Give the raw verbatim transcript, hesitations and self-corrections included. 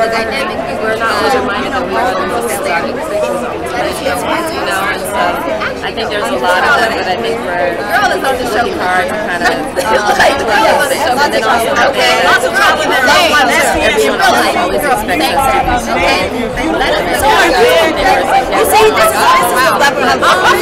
dynamic. We're not always reminded that we are the most exotic creatures on this planet, you know, and so I think there's a lot of them, but I think we're working hard to kind of and then also okay, lots of trouble in everyone always expects us to be so. You see, this is wow.